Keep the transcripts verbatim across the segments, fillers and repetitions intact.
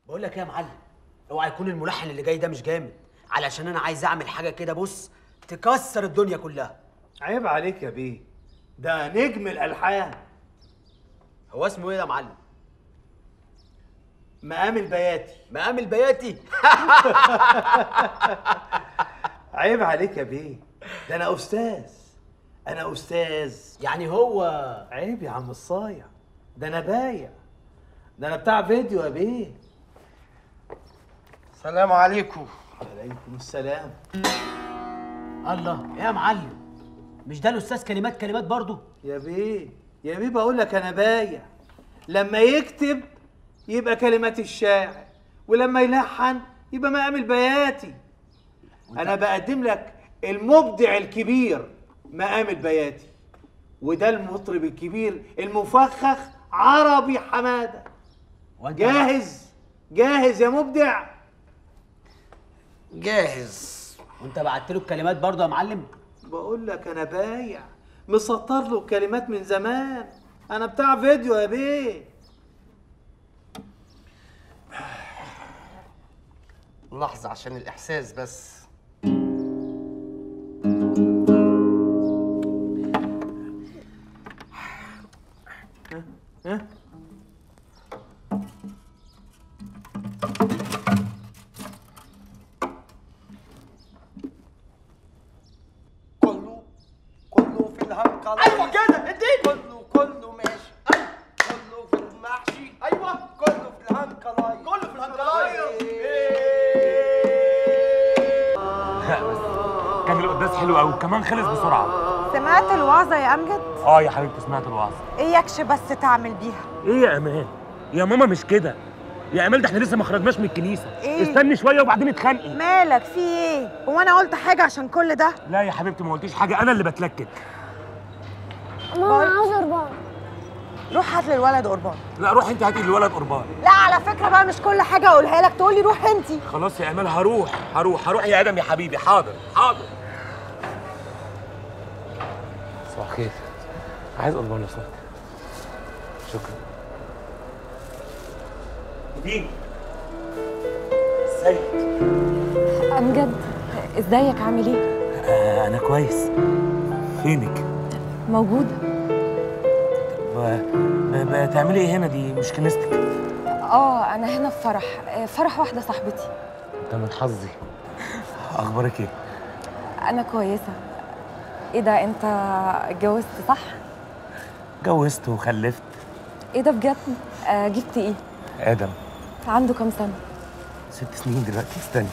بقول لك ايه يا معلم، اوعى يكون الملحن اللي جاي ده مش جامد، علشان انا عايز اعمل حاجه كده بص تكسر الدنيا كلها. عيب عليك يا بيه، ده نجم الالحان. هو اسمه ايه يا معلم؟ مقام البياتي. مقام البياتي. عيب عليك يا بيه، ده انا استاذ. انا استاذ. يعني هو عيب يا عم الصايع، ده انا بايع، ده انا بتاع فيديو يا بيه. السلام عليكم. وعليكم السلام. الله ايه يا معلم، مش ده الاستاذ كلمات كلمات برضه؟ يا بيه يا بيه بقول لك انا بايع، لما يكتب يبقى كلمات الشاعر، ولما يلحن يبقى مقام البياتي. انا بقدم لك المبدع الكبير مقام البياتي، وده المطرب الكبير المفخخ عربي حماده. جاهز جاهز يا مبدع؟ جاهز. وانت بعت له الكلمات برضه يا معلم؟ بقول لك انا بايع، مسطر له الكلمات من زمان، انا بتاع فيديو يا بيه. لحظة عشان الإحساس بس. ها ها كله كله في الهنكلة. ايوه كده اديني. كله كله ماشي. ايوه كله في المحشي. ايوه كله في الهنكلاية. كله في الهنكلاية. كان القداس حلو قوي وكمان خلص بسرعه. سمعت الوعظة يا أمجد؟ اه يا حبيبتي سمعت الوعظ. إياكش بس تعمل بيها. ايه يا امان؟ يا ماما مش كده يا امال، ده احنا لسه ما خرجناش من الكنيسه. إيه؟ استني شويه وبعدين اتخانقي. مالك في إيه؟ هو أنا قلت حاجة عشان كل ده؟ لا يا حبيبتي ما قلتيش حاجه، انا اللي بتلكك. ماما انا عاوزه قربان. روح هات للولد قربان. لا روح انت هاتي الولد قربان. لا على فكرة بقى مش كل حاجة أقولها لك تقولي روح أنتي. خلاص يا امال هروح هروح هروح يا ادم يا حبيبي. حاضر حاضر. صباح الخير، عايز قربان لو سمحت. شكرا. مين؟ ازيك؟ امجد ازيك عامل ايه؟ آه انا كويس. فينك؟ موجوده. ب- ب- بتعملي ايه هنا؟ دي مش كنيستك. اه انا هنا في فرح آه، فرح واحده صاحبتي. ده من حظي. اخبارك ايه؟ انا كويسه. ايه ده انت اتجوزت صح؟ اتجوزت وخلفت. ايه ده بجد؟ آه جبت ايه؟ ادم. عنده كام سنه؟ ست سنين دلوقتي. استني.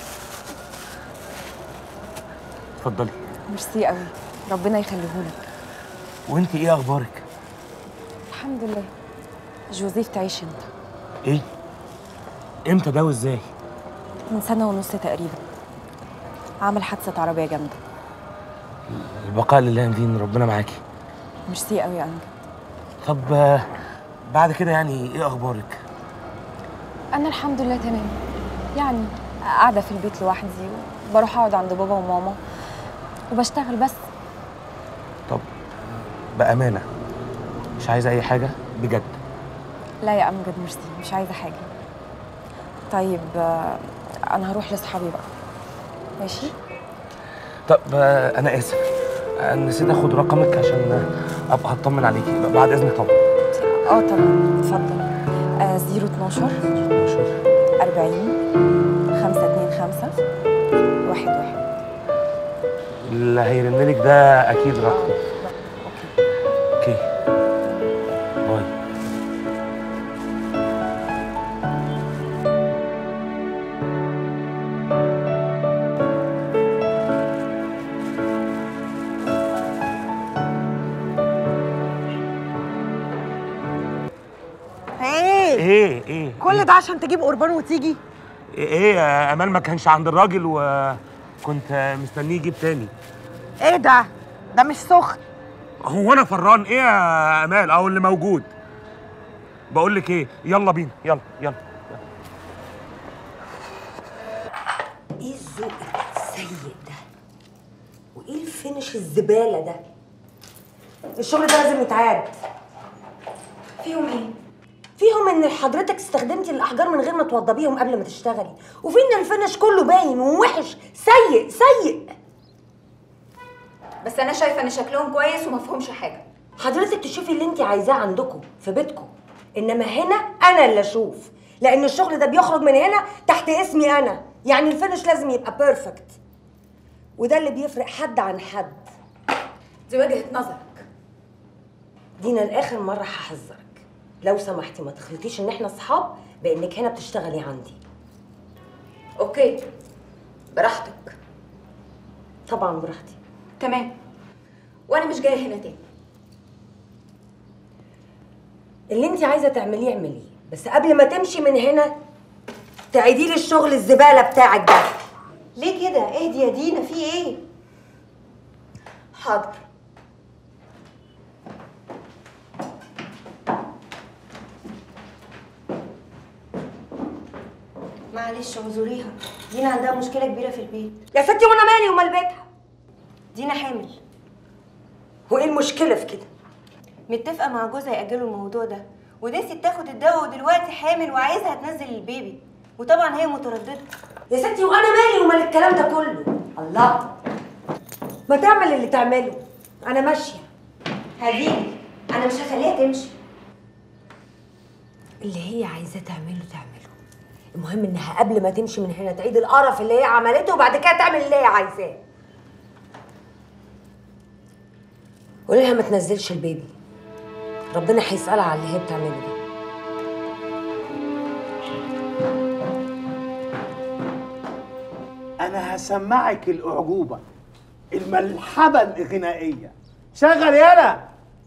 اتفضلي. ميرسي قوي، ربنا يخليهولك. وانت ايه اخبارك؟ الحمد لله. جوزيف تعيش انت. ايه؟ امتى ده وازاي؟ من سنه ونص تقريبا. عمل حادثه عربيه جامده. البقاء لله يا ربنا معاكي. ميرسي قوي يا امجد. طب آه، بعد كده يعني ايه اخبارك؟ انا الحمد لله تمام، يعني قاعده في البيت لوحدي وبروح اقعد عند بابا وماما وبشتغل بس. طب بامانه مش عايزه اي حاجه بجد؟ لا يا امجد ميرسي، مش عايزه حاجه. طيب آه، انا هروح لاصحابي بقى. ماشي. طب آه، انا اسف، آه، نسيت اخد رقمك عشان آه، ابقى هطمن عليكي بعد اذنك طبعا. اه طبعا اتفضل. آه زيرو اتناشر اتناشر أربعين خمسة اتنين خمسة واحد واحد. اللي هيرن لك ده اكيد رقم. اوكي. اوكي باي. إيه؟ ايه ايه كل ده عشان تجيب قربان وتيجي؟ ايه يا امال؟ ما كانش عند الراجل وكنت مستنيه يجيب تاني. إيه ده؟ ده مش سخن. هو انا فران ايه يا امال؟ او اللي موجود. بقول لك ايه، يلا بينا يلا يلا. ايه الذوق السيء ده؟ وايه الفينش الزباله ده؟ الشغل ده لازم يتعاد. فيهم ايه؟ فيهم ان حضرتك استخدمتي الاحجار من غير ما توضبيهم قبل ما تشتغلي، وفي ان الفينش كله باين ووحش سيء سيء. بس انا شايفه ان شكلهم كويس ومفهومش حاجه. حضرتك تشوفي اللي انت عايزاه عندكم في بيتكم، انما هنا انا اللي اشوف، لان الشغل ده بيخرج من هنا تحت اسمي انا، يعني الفينش لازم يبقى بيرفكت، وده اللي بيفرق حد عن حد. دي وجهه نظرك. دينا لاخر مره هحذرك، لو سمحتي ما تخلطيش ان احنا اصحاب بانك هنا بتشتغلي عندي. اوكي براحتك. طبعا براحتي. تمام، وانا مش جايه هنا تاني. اللي انت عايزه تعمليه اعمليه، بس قبل ما تمشي من هنا تعيدي لي الشغل الزباله بتاعك ده. ليه كده؟ اهدي يا دينا، في ايه؟ حاضر. معلش اعذريها، دينا عندها مشكله كبيره في البيت. يا ستي وانا مالي ومال بيتها؟ دينا حامل، وايه المشكله في كده؟ متفقه مع جوزها ياجلوا الموضوع ده، ونسيت تاخد الدواء ودلوقتي حامل وعايزها تنزل البيبي، وطبعا هي متردده. يا ستي وانا مالي ومال الكلام ده كله؟ الله، ما تعمل اللي تعمله، انا ماشيه. هديجي انا مش هخليها تمشي. اللي هي عايزاه تعمله تعمله، المهم انها قبل ما تمشي من هنا تعيد القرف اللي هي عملته وبعد كده تعمل اللي هي عايزاه. قولي لها ما تنزلش البيبي، ربنا هيسألها على اللي هي بتعمله ده. انا هسمعك الاعجوبه، الملحبه الغنائيه. شغل يالا.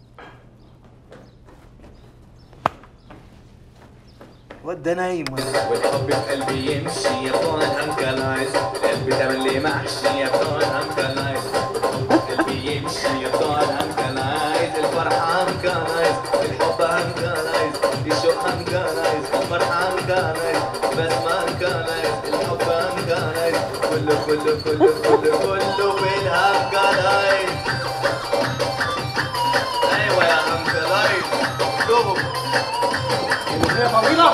وده نايم ولا والحب في قلبي يمشي يا بتوع الانكلايز، قلبي تملي محشي يا بتوع الانكلايز، قلبي يمشي يا بتوع الانكلايز، الفرحة انكلايز، الحب انكلايز، الشوق انكلايز، الفرحة انكلايز، بس ما انكلايز، الحب انكلايز، كله كله كله كله كله في الانكلايز. ايوه يا انكلايز كلهم. هي طويلة.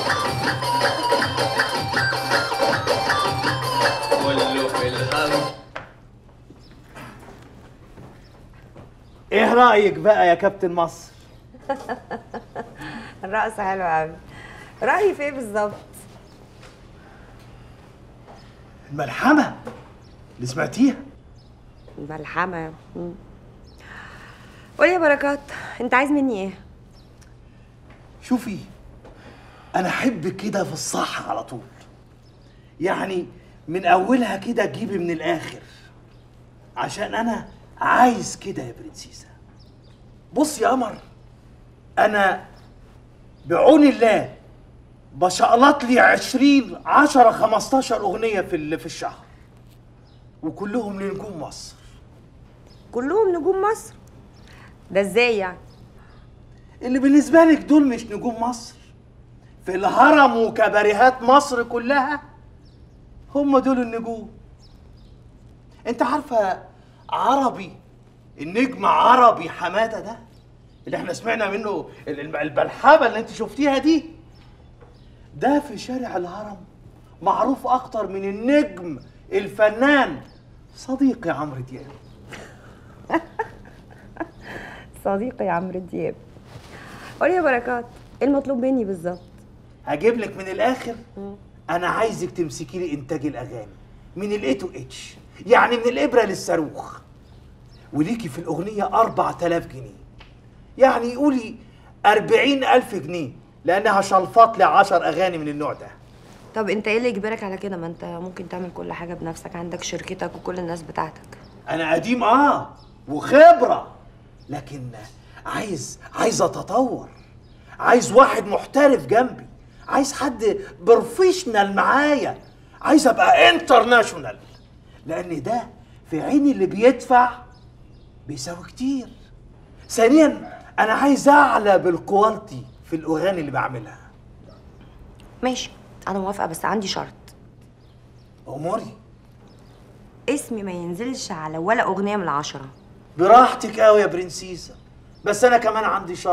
كله في الهم. ايه رايك بقى يا كابتن مصر؟ الرقص حلو قوي. رايي في ايه بالظبط؟ الملحمه اللي سمعتيها. الملحمه. مم. قولي يا بركات، انت عايز مني ايه؟ شوفي، انا احب كده في الصح على طول، يعني من اولها كده تجيبي من الاخر، عشان انا عايز كده يا برنسيسه. بص يا قمر، انا بعون الله بشقلط لي عشرين عشرة خمستاشر اغنيه في في الشهر، وكلهم لنجوم مصر. كلهم نجوم مصر؟ ده ازاي يعني؟ اللي بالنسبه لك دول مش نجوم مصر، في الهرم وكباريهات مصر كلها هم دول النجوم. انت عارفه عربي، النجم عربي حماده ده اللي احنا سمعنا منه البلحبه اللي انت شفتيها دي، ده في شارع الهرم معروف اكتر من النجم الفنان صديقي عمرو دياب. صديقي عمرو دياب. قولي يا بركات، ايه المطلوب مني بالظبط؟ هجيب لك من الاخر. انا عايزك تمسكي لي انتاج الاغاني من الاي تو اتش، يعني من الابره للصاروخ، وليكي في الاغنيه أربعة آلاف جنيه، يعني قولي أربعين ألف جنيه، لانها شلفط لي عشر اغاني من النوع ده. طب انت ايه اللي يجبرك على كده؟ ما انت ممكن تعمل كل حاجه بنفسك، عندك شركتك وكل الناس بتاعتك. انا قديم اه وخبره، لكن عايز عايز اتطور، عايز واحد محترف جنبي، عايز حد بروفيشنال معايا، عايز ابقى انترناشونال، لان ده في عين اللي بيدفع بيساوي كتير. ثانيا انا عايز اعلى بالكواليتي في الاغاني اللي بعملها. ماشي انا موافقه، بس عندي شرط. اموري. اسمي ما ينزلش على ولا اغنيه من العشره. براحتك قوي يا برنسيسه، بس انا كمان عندي شرط،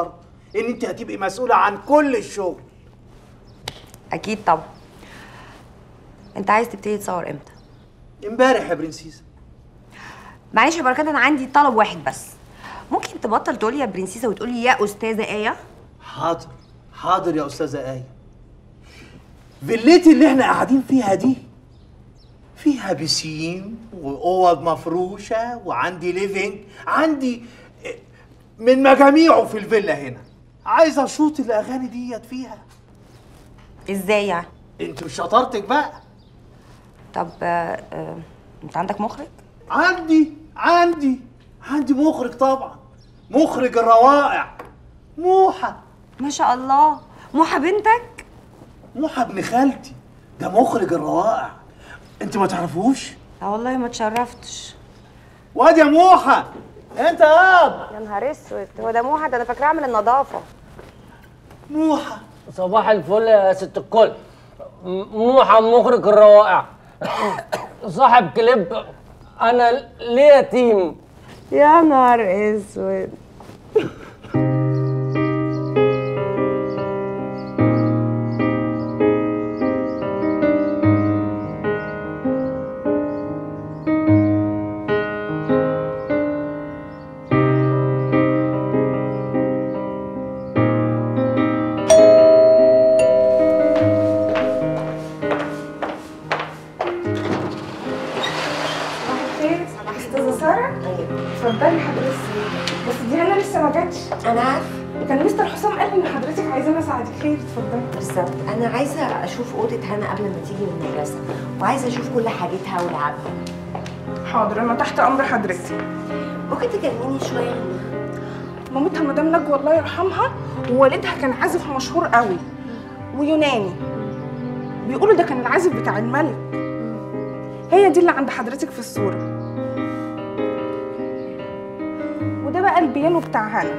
ان انت هتبقي مسؤوله عن كل الشغل. اكيد طبعا. انت عايز تبتدي تصور امتى؟ امبارح يا برنسيسه. معلش يا بركات، انا عندي طلب واحد بس. ممكن تبطل تقولي يا برنسيسه وتقولي يا استاذه ايه؟ حاضر حاضر يا استاذه ايه. فيلتي اللي احنا قاعدين فيها دي فيها بسين واوض مفروشه وعندي ليفينج، عندي من مجاميعه في الفيلا هنا. عايز اشوط الاغاني ديت فيها. ازاي يعني؟ انت مش شطارتك بقى. طب آه آه انت عندك مخرج؟ عندي عندي عندي مخرج طبعا، مخرج الروائع موحى. ما شاء الله. موحى بنتك؟ موحى ابن خالتي، ده مخرج الروائع. انت ما تعرفوش؟ لا والله ما اتشرفتش. واد يا موحى، انت ياض. يا نهار اسود، هو ده موحى؟ ده انا فاكراه من النظافه. موحى صباح الفل يا ست الكل. موحى مخرج الروائع، صاحب كليب انا ليا تيم. يا نهار اسود. اتفضلي حضرتك. بس دي انا لسه ما جاتش. انا عارفه. كان مستر حسام قال لي ان حضرتك عايزاني اساعدك. خير اتفضلي. بالظبط، انا عايزه اشوف اوضه هنا قبل ما تيجي من المدرسه، وعايزه اشوف كل حاجتها ولعبها. حاضر، انا تحت امر حضرتك. ممكن تكلميني شويه عنها؟ مامتها مدام نجوى الله يرحمها، ووالدها كان عازف مشهور قوي ويوناني. بيقولوا ده كان العازف بتاع الملك. هي دي اللي عند حضرتك في الصوره. وده بقى البيانو بتاع هنا.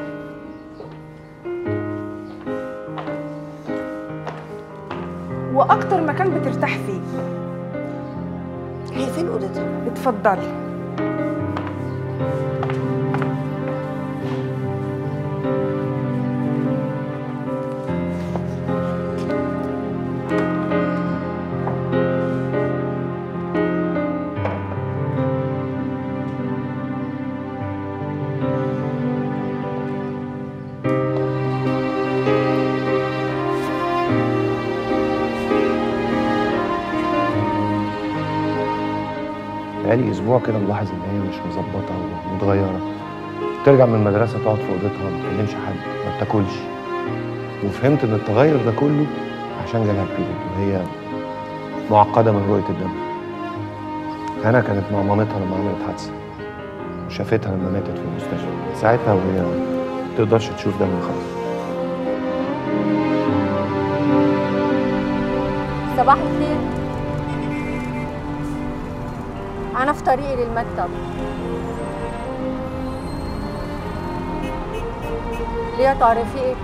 واكتر مكان بترتاح فيه. هي فين اوضتها؟ اتفضلي. بقالي اسبوع كده ملاحظ ان هي مش مظبطه ومتغيره. ترجع من المدرسه تقعد في اوضتها، ما بتكلمش حد، ما بتاكلش. وفهمت ان التغير ده كله عشان جالها بيريد، وهي معقده من رؤيه الدم. هنا كانت مع مامتها لما عملت حادثه، وشافتها لما ماتت في المستشفى. ساعتها وهي ما تقدرش تشوف دم خالص. صباح الخير. أنا في طريقي للمكتب. ليه يا طارق، في إيه؟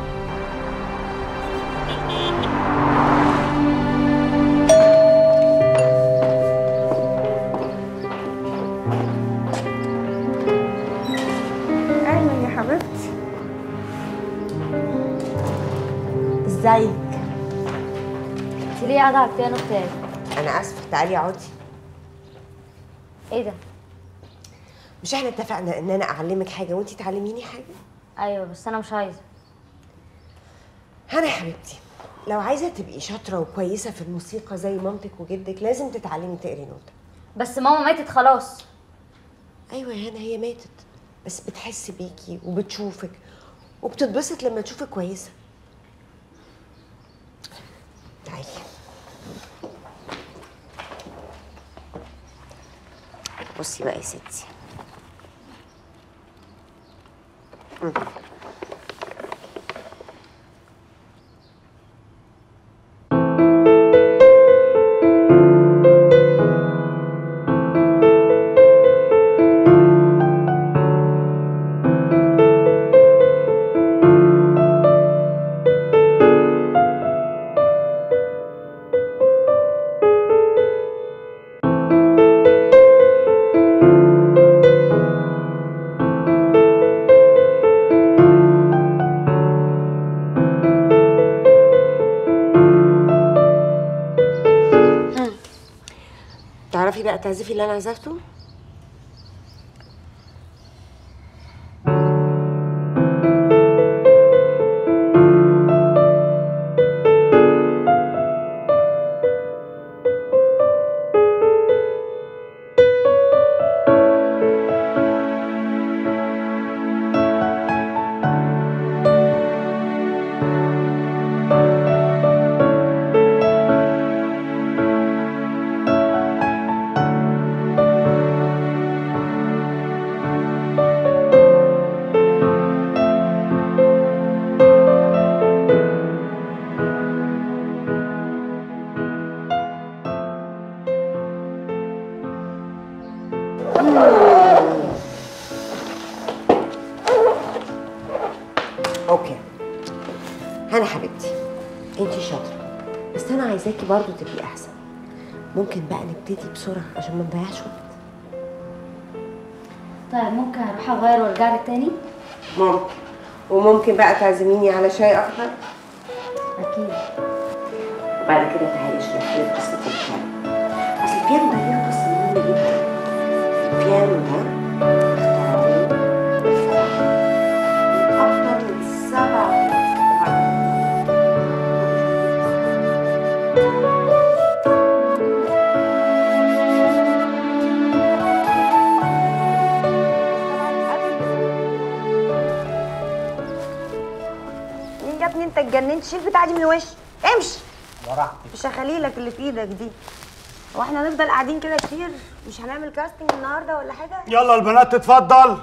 اهلا يا حبيبتي. ازيك؟ انت ليه قاعدة على البيانو بتاعي؟ انا اسفه، تعالي اقعدي. ايه ده؟ مش احنا اتفقنا ان انا اعلمك حاجه وانتي تعلميني حاجه؟ ايوه بس انا مش عايزه. هنا يا حبيبتي، لو عايزه تبقي شاطره وكويسه في الموسيقى زي مامتك وجدك لازم تتعلمي تقري نوتة. بس ماما ماتت خلاص. ايوه يا هنا، هي ماتت بس بتحس بيكي وبتشوفك وبتتبسط لما تشوفك كويسه. تعالي. بصي بقى يا ستي. مم. تعرفي بقى تعزفي اللي انا عزفته؟ اوكي هنا حبيبتي، انتي شاطره، بس انا عايزاكي برضو تبقي احسن. ممكن بقى نبتدي بسرعه عشان ما نضيعش وقت؟ طيب ممكن اروح اغير وارجع لك تاني؟ ممكن. وممكن بقى تعزميني على شاي اخضر؟ اكيد. وبعد كده تعالي اشرحي لك قصه البيانو. اصل البيانو ده ليه قصه مهمه جدا. البيانو ده اكتر من سبع مين يا ابني انت اتجننت؟ شيل بتاع دي من وشي، امشي. براحتك. مش هخليلك اللي في ايدك دي. هو احنا هنفضل قاعدين كده كتير؟ مش هنعمل كاستنج النهارده ولا حاجه؟ يلا البنات تتفضل.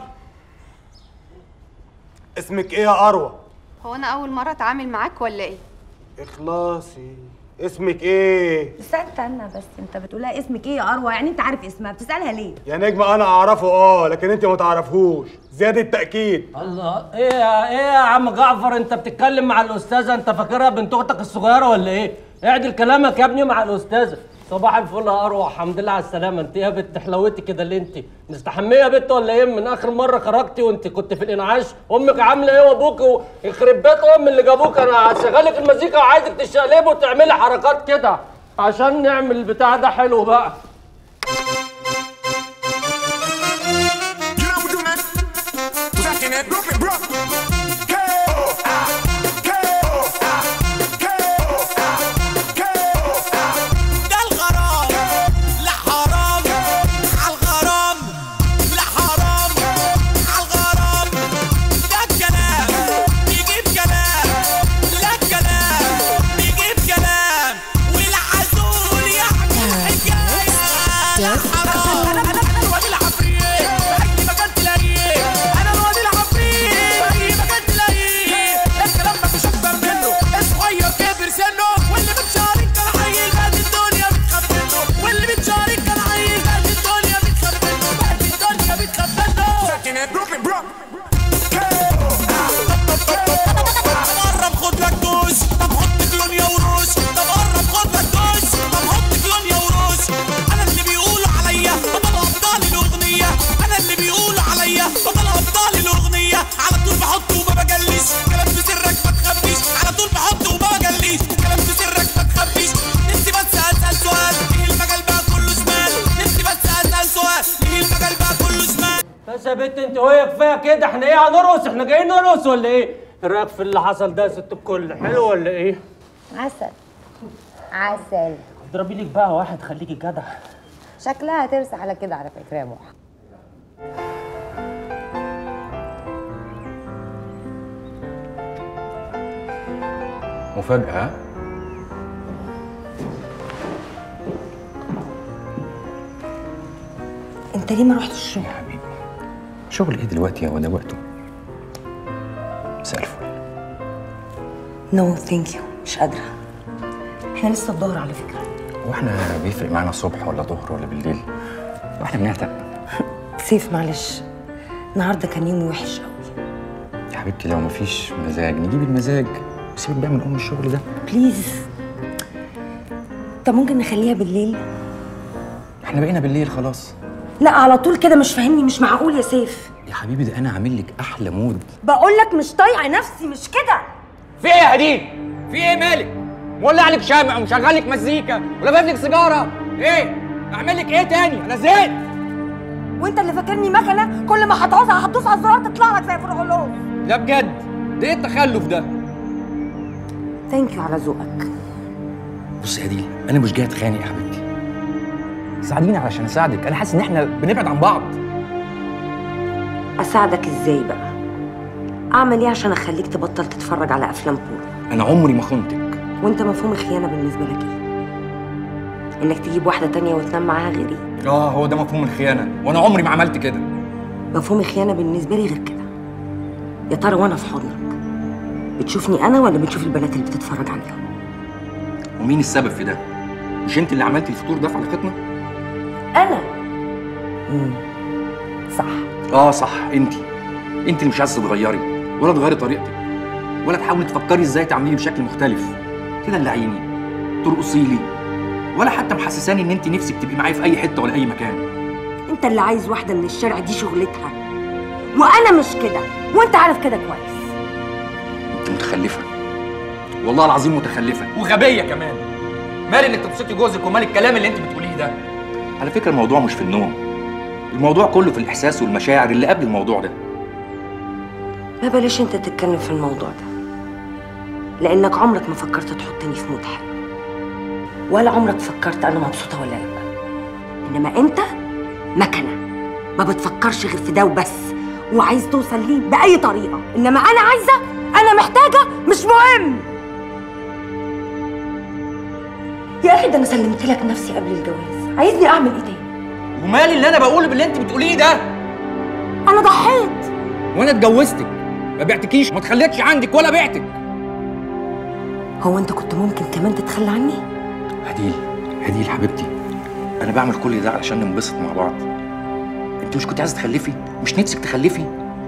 اسمك ايه يا اروى؟ هو انا اول مره اتعامل معاك ولا ايه؟ اخلاصي. اسمك ايه؟ بس استنى بس، انت بتقولها اسمك ايه يا اروى؟ يعني انت عارف اسمها، بتسالها ليه؟ يا نجمة انا اعرفه اه، لكن انت ما تعرفهوش. زيادة تأكيد. الله، ايه يا ايه يا عم جعفر، انت بتتكلم مع الاستاذه؟ انت فاكرها بنت اختك الصغيره ولا ايه؟ اعدل كلامك يا ابني مع الاستاذه. صباح الفل يا اروى، الحمد لله على السلامه. انت يا بنت حلوتي كده اللي انت مستحميه يا بنت ولا ايه؟ من اخر مره خرجتي وانت كنت في الانعاش، امك عامله ايه وابوك يخرب بيت ام اللي جابوك. انا هشغلك المزيكا وعايزك تشقلبي وتعملي حركات كده عشان نعمل البتاع ده حلو بقى. بس يا بنت انت وهي كفايه كده، احنا ايه هنرقص؟ احنا جايين نرقص ولا ايه؟ ايه رايك في اللي حصل ده يا ست الكل؟ حلو ولا ايه؟ عسل عسل. اضربي لك بقى واحد خليكي جدع. شكلها هترسى على كده على فكره يا موحى. مفاجأة. انت ليه ما رحتش الشغل؟ يا حبيبي شغل ايه دلوقتي؟ هو ده وقته. مساء الفل. نو ثانك يو، مش قادره. احنا لسه الظهر على فكره. هو احنا بيفرق معانا الصبح ولا ظهر ولا بالليل؟ واحنا بنعتق. سيف معلش، النهارده كان يوم وحش قوي. يا حبيبتي لو مفيش مزاج نجيب المزاج، سيبك بقى من ام الشغل ده بليز. طب ممكن نخليها بالليل؟ احنا بقينا بالليل خلاص. لا على طول كده مش فاهمني، مش معقول يا سيف. يا حبيبي ده انا عامل لك احلى مود. بقول لك مش طايقه نفسي، مش كده. في ايه يا هديل؟ في ايه مالك؟ مولع لك شمع ومشغل لك مزيكا ولابس لك سيجاره، ايه؟ اعمل لك ايه تاني؟ انا زهقت. وانت اللي فاكرني مكنه كل ما هتعوزها هتدوس على الزرار تطلع لك زي فرعون. لا بجد، ده ايه التخلف ده؟ ثانك يو على ذوقك. بص يا ديل، انا مش جاي اتخانق يا حبيبتي. ساعديني علشان اساعدك، انا حاسس ان احنا بنبعد عن بعض. اساعدك ازاي بقى؟ اعمل ايه عشان اخليك تبطل تتفرج على افلام بورو؟ انا عمري ما خنتك. وانت مفهوم الخيانه بالنسبه لك ايه؟ انك تجيب واحده تانية وتنام معاها غيري؟ اه هو ده مفهوم الخيانه، وانا عمري ما عملت كده. مفهوم الخيانه بالنسبه لي غير كده. يا ترى وانا في حضنك بتشوفني انا ولا بتشوف البنات اللي بتتفرج عليهم؟ ومين السبب في ده؟ مش انت اللي عملتي الفطور ده في علاقتنا؟ انا امم صح. اه صح، انت انت اللي مش عايزه تتغيري ولا تغيري طريقتك ولا تحاولي تفكري ازاي تعمليه بشكل مختلف. تدلعيني، ترقصي لي، ولا حتى محسساني ان انت نفسك تبقي معايا في اي حته ولا اي مكان. انت اللي عايز واحده من الشارع دي شغلتها، وانا مش كده، وانت عارف كده كويس. انت متخلفه، والله العظيم متخلفه وغبيه كمان. مال انك تبسطي جوزك ومال الكلام اللي انت بتقوليه ده. على فكره الموضوع مش في النوم، الموضوع كله في الاحساس والمشاعر اللي قبل الموضوع ده. ما بلاش انت تتكلم في الموضوع ده، لانك عمرك ما فكرت تحطني في مود حلو، ولا عمرك فكرت انا مبسوطه ولا لا. انما انت مكنه ما بتفكرش غير في ده وبس، وعايز توصل ليه باي طريقه. انما انا عايزه، انا محتاجه، مش مهم. يا اخي ده انا سلمت لك نفسي قبل الجواز، عايزني اعمل ايه تاني؟ ومالي اللي انا بقوله باللي انت بتقوليه ده؟ انا ضحيت وانا اتجوزتك، ما بعتكيش، ما تخليتش عندك ولا بعتك. هو انت كنت ممكن كمان تتخلى عني؟ هديل، هديل حبيبتي، انا بعمل كل ده علشان ننبسط مع بعض. انت مش كنت عايزه تخلفي؟ مش نفسك تخلفي؟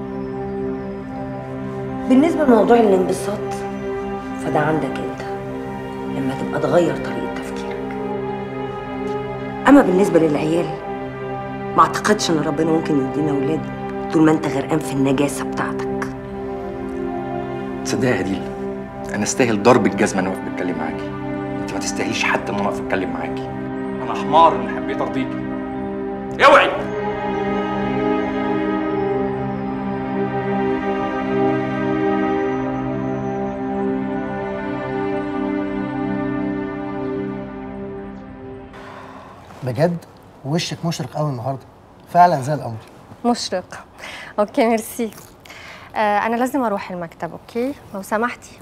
بالنسبه لموضوع الانبساط فده عندك انت لما تبقى تغير طريقه تفكيرك. اما بالنسبه للعيال ما اعتقدش ان ربنا ممكن يدينا اولاد طول ما انت غرقان في النجاسه بتاعتك. تصدقي يا هديل، انا استاهل ضرب الجزمه ان انا واقف بتكلم معاكي. انت ما تستاهليش حتى ان انا اقف اتكلم معاكي. انا حمار ان حبيت ارضيكي. اوعي. بجد وشك مشرق قوي النهارده، فعلا زي القمر. مشرق. اوكي ميرسي. آه انا لازم اروح المكتب، اوكي لو سمحتي.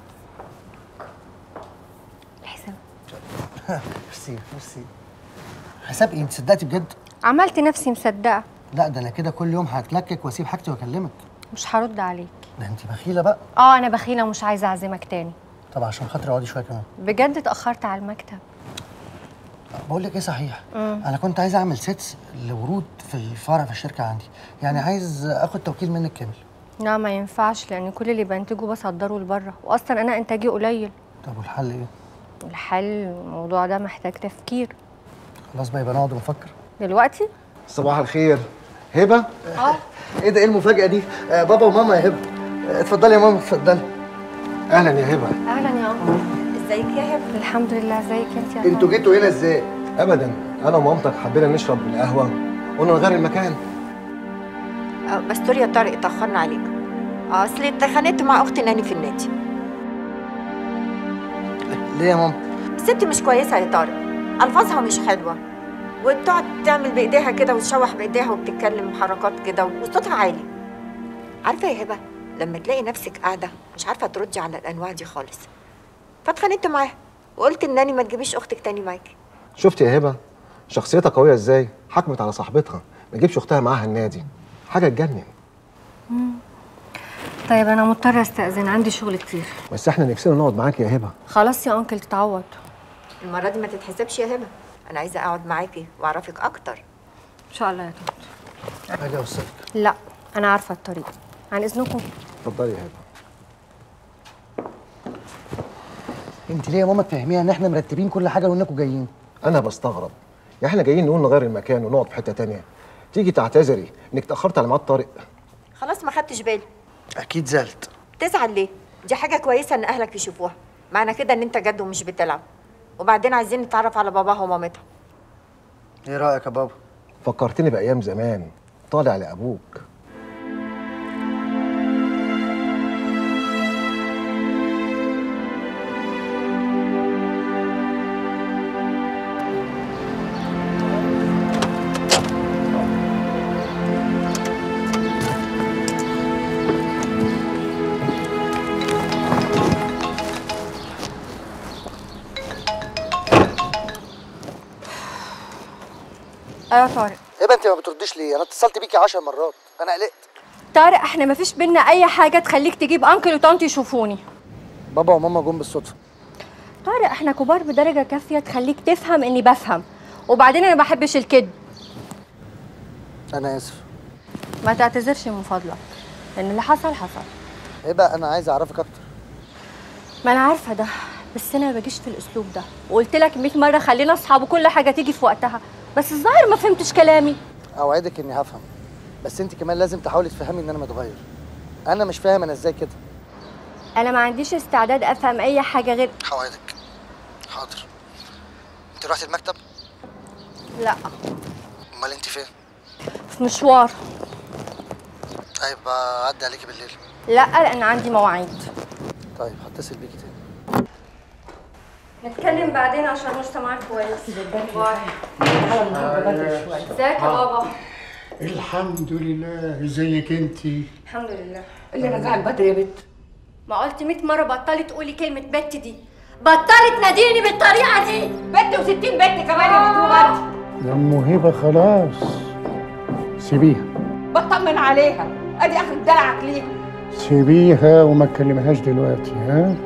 الحساب. ميرسي ميرسي. حساب ايه؟ انت صدقتي بجد؟ عملت نفسي مصدقه. لا ده انا كده كل يوم هتلكك واسيب حاجتي واكلمك. مش هرد عليك. ده انت بخيله بقى. اه انا بخيله ومش عايزه اعزمك تاني. طب عشان خاطري اقعدي شويه كمان. بجد اتاخرت على المكتب. بقول لك ايه صحيح، مم. انا كنت عايز اعمل سيتس لورود في الفرع في الشركه عندي، يعني عايز اخد توكيل منك كامل. لا ما ينفعش، لان كل اللي بنتجه بصدره لبره، واصلا انا انتاجي قليل. طب والحل ايه؟ الحل الموضوع ده محتاج تفكير. خلاص بقى يبقى نقعد ونفكر دلوقتي. صباح الخير. هبه؟ اه ايه ده، ايه المفاجاه دي؟ آه بابا وماما يا هبه. آه اتفضلي يا ماما اتفضلي. اهلا يا هبه. اهلا يا عمر. ازيك يا هبه؟ الحمد لله. ازيك انت يا انتوا جيتوا هنا ازاي؟ ابدا، انا ومامتك حبينا نشرب القهوه قلنا نغير المكان. أه بس سوري يا طارق اتاخرنا عليك. اصلي اتخانقت مع اختي ناني في النادي. ليه يا ماما؟ الست مش كويسه يا طارق، الفاظها مش حلوه، وبتقعد تعمل بايديها كده وتشوح بايديها وبتتكلم حركات كده وصوتها عالي. عارفه يا هبه لما تلاقي نفسك قاعده مش عارفه تردي على الانواع دي خالص، فاتخانقت معاها وقلت لناني ما تجيبيش اختك تاني معاكي. شفتي يا هبه شخصيتها قويه ازاي؟ حكمت على صاحبتها ما تجيبش اختها معاها النادي، حاجه تجنن. مم. طيب انا مضطره استاذن، عندي شغل كتير. بس احنا نفسنا نقعد معاكي يا هبه. خلاص يا انكل تتعوض. المره دي ما تتحسبش يا هبه، انا عايزه اقعد معاكي واعرفك اكتر. ان شاء الله يا طنط. اجي اوصلك. لا انا عارفه الطريق، عن اذنكم. اتفضلي يا هبه. انت ليه يا ماما تفهميها ان احنا مرتبين كل حاجه وانكم جايين؟ انا بستغرب، يا احنا جايين نقول نغير المكان ونقعد في حته تانية، تيجي تعتذري انك اتاخرت على ميعاد طارق. خلاص ما خدتش بالي. اكيد زعلت. تزعل ليه؟ دي حاجه كويسه ان اهلك يشوفوها، معنى كده ان انت جد ومش بتلعب. وبعدين عايزين نتعرف على باباها ومامتها. ايه رايك يا بابا؟ فكرتني بايام زمان، طالع لابوك. ايوه طارق. ايه انت ما بترديش ليه؟ انا اتصلت بيكي عشر مرات، انا قلقت. طارق احنا مفيش بينا اي حاجه تخليك تجيب انكل وطنط يشوفوني. بابا وماما جم بالصدفه. طارق احنا كبار بدرجه كافيه تخليك تفهم اني بفهم، وبعدين انا ما بحبش الكذب. انا اسف. ما تعتذرش من فضلك، لان اللي حصل حصل. ايه بقى، انا عايز اعرفك اكتر. ما انا عارفه ده، بس انا ما باجيش في الاسلوب ده، وقلت لك مية مره خلينا اصحاب وكل حاجه تيجي في وقتها، بس الظاهر ما فهمتش كلامي. اوعدك اني هفهم، بس انت كمان لازم تحاولي تفهمي ان انا متغير. انا مش فاهم انا ازاي كده. انا ما عنديش استعداد افهم اي حاجه غير. هوعدك. حاضر. انت رحتي المكتب؟ لا. امال انت فين؟ في مشوار. طيب اعدي عليكي بالليل. لا لان عندي مواعيد. طيب هتصل بيكي تاني. نتكلم بعدين عشان مش سامعاك كويس. باي. ازيك يا بابا؟ الحمد لله. ازيك انتي؟ الحمد لله. اللي رجع بدري يا بت. ما قلت مية مره بطلي تقولي كلمه بت دي، بطلي تناديني بالطريقه دي. بت وستين بت كمان يا بت. يا ام هبه خلاص سيبيها. بطمن عليها، ادي اخر دلعك ليها. سيبيها وما تكلمهاش دلوقتي. ها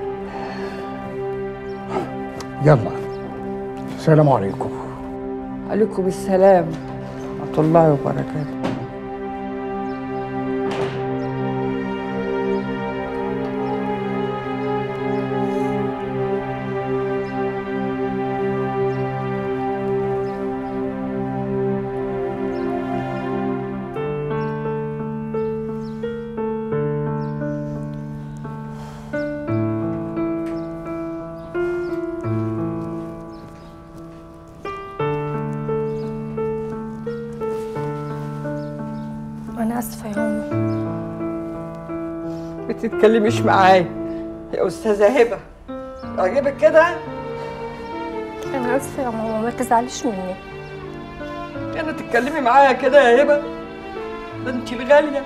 يلا السلام عليكم. عليكم السلام ورحمه الله وبركاته. انا اسفه يا امي. ما تتكلميش معايا يا استاذه هبه. عجبك كده؟ انا اسفه يا ماما، ما تزعليش مني. انا تتكلمي معايا كده يا هبه؟ ده انت الغاليه.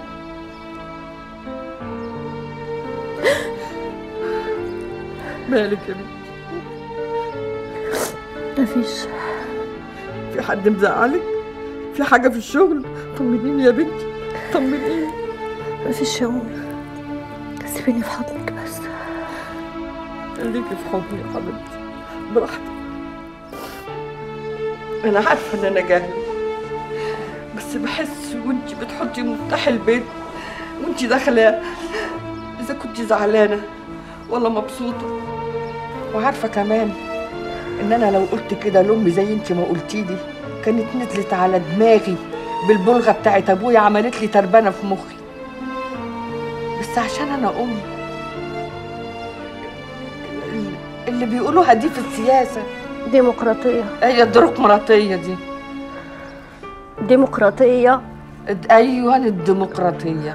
مالك يا بنتي؟ مفيش. في حد مزعلك؟ في حاجه في الشغل؟ طمنيني يا بنتي، طمنيني. مفيش يا امي، سيبيني في حضنك بس. خليكي في حضني يا حبيبتي براحتك. انا عارفه ان انا جاهله، بس بحس وانتي بتحطي مفتاح البيت وانتي داخله اذا كنتي زعلانه ولا مبسوطه. وعارفه كمان ان انا لو قلت كده لامي زي انتي ما قلتي لي كانت نزلت على دماغي بالبلغه بتاعت ابويا، عملت لي تربانه في مخي. بس عشان انا امي، اللي بيقولوها دي في السياسه ديمقراطيه. هي الديمقراطيه دي. ديمقراطيه. ايوه الديمقراطيه.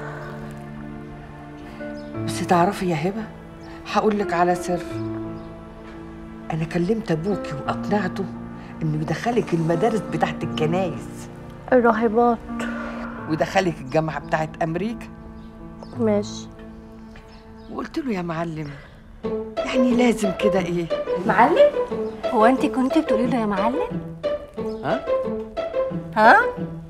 بس تعرفي يا هبه، هقول لك على سر. انا كلمت ابوكي واقنعته انه يدخلك المدارس بتاعت الكنايس، الراهبات، ويدخلك الجامعه بتاعت امريكا. ماشي. وقلت له يا معلم يعني لازم كده ايه. معلم؟ هو انت كنت بتقولي له يا معلم؟ ها؟ ها؟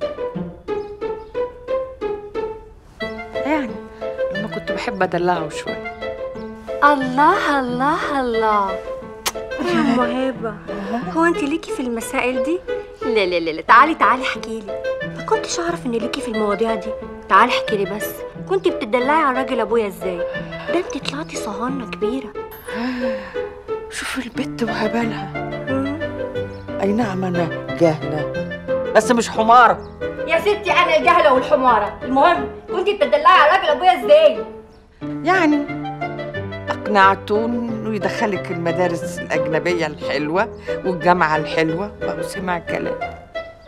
يعني لما كنت بحب ادلعه شويه. الله الله الله يا ام هبه، هو انت ليكي في المسائل دي؟ لا لا لا تعالي تعالي احكي لي. ما كنتش اعرف ان ليكي في المواضيع دي. تعالي احكي لي بس، كنت بتدلعي على الراجل ابويا ازاي؟ ده انت طلعتي صهانه كبيره. شوفي البت وهبالها. اي نعم انا جاهله بس مش حماره. يا ستي انا الجهله والحماره، المهم كنت بتدلعي على الراجل ابويا ازاي؟ يعني اقنعته انه يدخلك المدارس الاجنبيه الحلوه والجامعه الحلوه، وهو سمع كلام.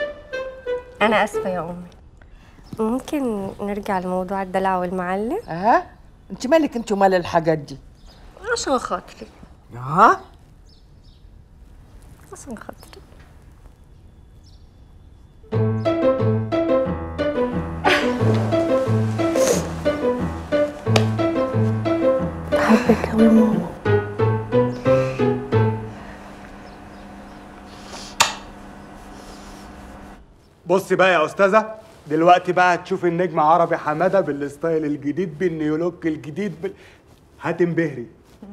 انا اسفه يا امي. ممكن نرجع لموضوع الدلع والمعلم؟ ها؟ انت مالك انت ومال الحاجات دي؟ عشان خاطري. ها؟ عشان خاطري. بحبك قوي يا ماما. بصي بقى يا استاذه، دلوقتي بقى هتشوف النجم عربي حماده بالستايل الجديد بالنيو لوك الجديد بال... هتنبهري.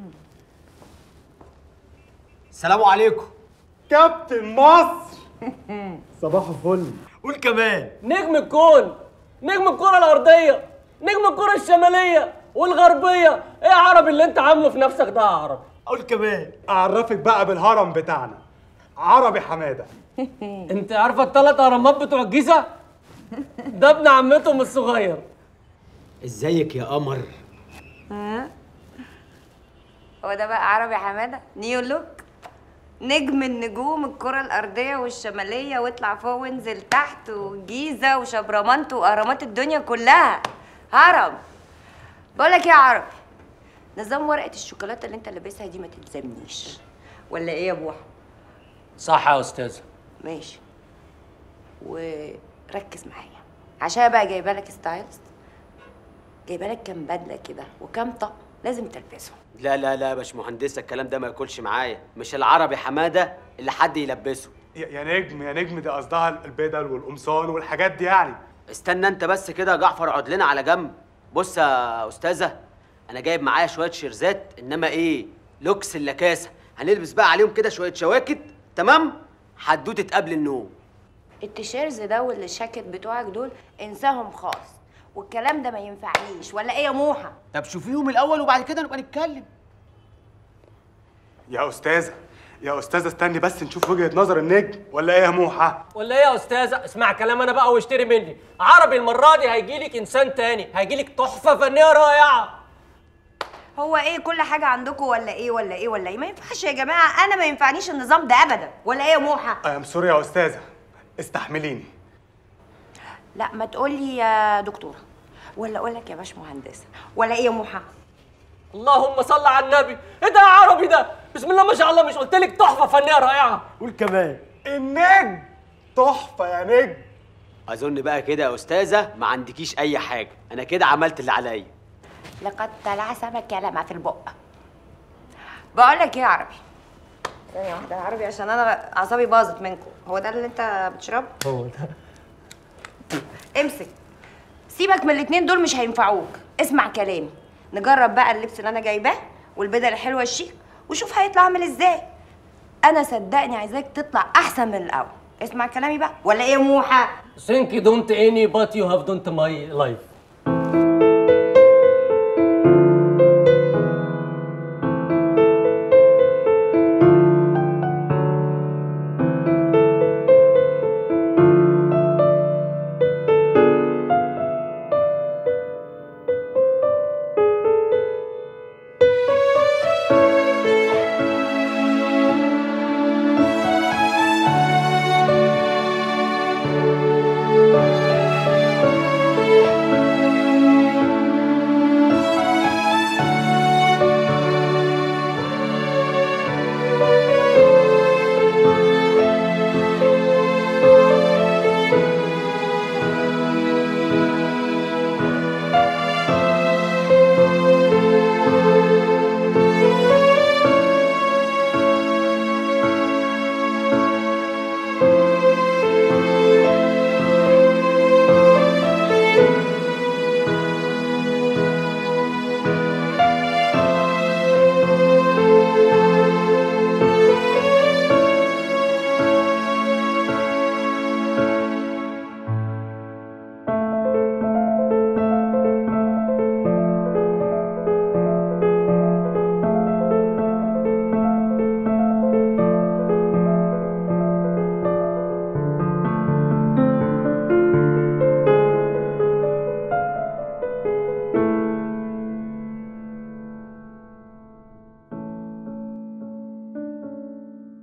السلام عليكم. كابتن مصر. صباح الفل. قول كمان. نجم الكون، نجم الكرة الأرضية، نجم الكرة الشمالية والغربية. ايه يا عربي اللي انت عامله في نفسك ده يا عربي؟ قول كمان. اعرفك بقى بالهرم بتاعنا، عربي حماده. انت عارفه الثلاث اهرامات بتوع الجيزه؟ ده ابن عمتهم الصغير. ازيك يا قمر؟ ها؟ هو ده بقى عربي حماده؟ نيو لوك؟ نجم النجوم الكرة الأرضية والشمالية، واطلع فوق وانزل تحت، والجيزة وشبرمنت وأهرامات الدنيا كلها. هرم. بقولك ايه يا عربي؟ نظام ورقة الشوكولاتة اللي انت لابسها دي ما تلزمنيش، ولا ايه يا بوحة؟ صح يا استاذه. ماشي. وركز معايا عشان بقى جايبه لك ستايلست، جايبه لك كام بدله كده وكام طقم لازم تلبسهم. لا لا لا يا باشمهندسه، الكلام ده ما ياكلش معايا، مش العربي حماده اللي حد يلبسه. يا يا نجم يا نجم، دي قصدها البدل والقمصان والحاجات دي يعني. استنى انت بس كده يا جعفر، اقعد لنا على جنب. بص يا استاذه، انا جايب معايا شويه شيرزات، انما ايه، لوكس اللكاسه، هنلبس بقى عليهم كده شويه شواكت، تمام؟ حدوته قبل النوم. التيشيرز ده والشاكيت بتوعك دول انساهم خالص، والكلام ده ما ينفعنيش، ولا ايه يا موحه؟ طب شوفيهم الاول وبعد كده نبقى نتكلم. يا استاذه يا استاذه استني بس نشوف وجهه نظر النجم، ولا ايه يا موحه؟ ولا ايه يا استاذه؟ اسمع كلام انا بقى واشتري مني. عربي المره دي هيجي لك انسان تاني، هيجي لك تحفه فنيه رائعه. هو ايه كل حاجه عندكم ولا ايه ولا ايه ولا ايه؟ ما ينفعش يا جماعه، انا ما ينفعنيش النظام ده ابدا، ولا ايه يا موحه؟ ام سوري يا استاذه، استحمليني. لا ما تقولي يا دكتوره، ولا اقول لك يا باشمهندسه، ولا ايه يا موحه؟ اللهم صل على النبي. ايه ده يا عربي ده؟ بسم الله ما شاء الله، مش قلت لك تحفه فنيه رائعه؟ قول كمان. النجم تحفه يا نجم. اظن بقى كده يا استاذه ما عندكيش اي حاجه، انا كده عملت اللي عليا. لقد طلع سمك لمع في البق. بقول لك ايه يا عربي؟ ثانيه واحده يا عربي عشان انا اعصابي باظت منكم. هو ده اللي انت بتشربه؟ هو ده. امسك، سيبك من الاتنين دول مش هينفعوك. اسمع كلامي، نجرب بقى اللبس اللي انا جايباه والبدل الحلوه الشيك وشوف هيطلع عامل ازاي. انا صدقني عايزاك تطلع احسن من الاول. اسمع كلامي بقى، ولا ايه يا موحه؟ Think you don't any but you have don't my life.